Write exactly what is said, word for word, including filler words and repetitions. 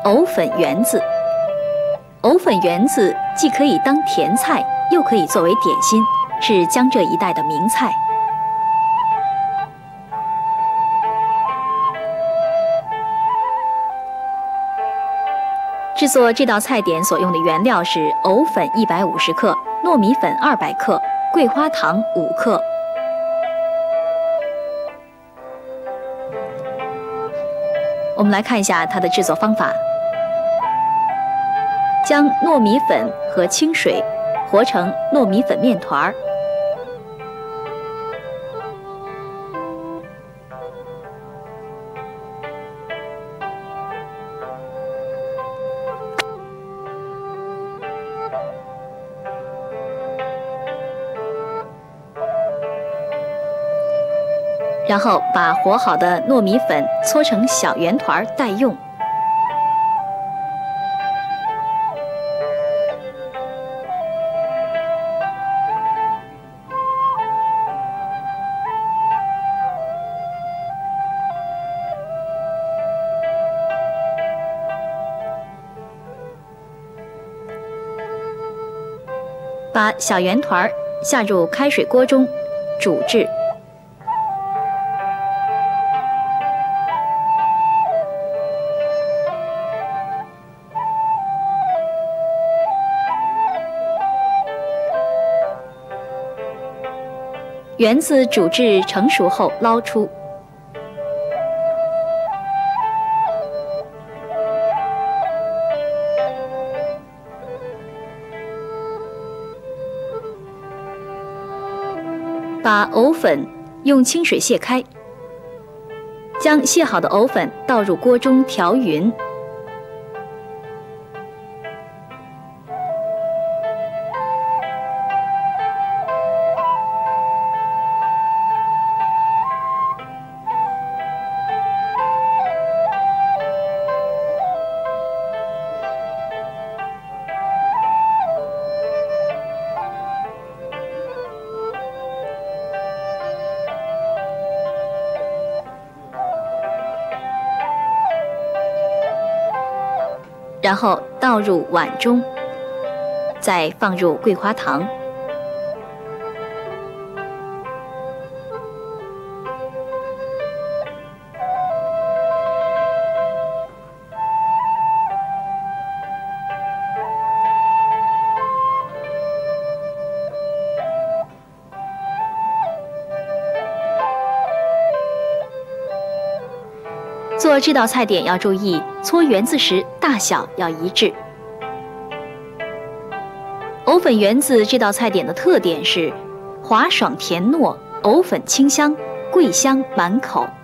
藕粉圆子。藕粉圆子既可以当甜菜，又可以作为点心，是江浙一带的名菜。制作这道菜点所用的原料是藕粉一百五十克、糯米粉二百克、桂花糖五克。我们来看一下它的制作方法：将糯米粉和清水和成糯米粉面团儿，然后把和好的糯米粉搓成小圆团待用。把小圆团下入开水锅中煮至圆子煮至成熟后捞出，把藕粉用清水卸开，将卸好的藕粉倒入锅中调匀，然后倒入碗中，再放入桂花糖。做这道菜点要注意，搓圆子时大小要一致。藕粉圆子这道菜点的特点是滑爽甜糯，藕粉清香，桂香满口。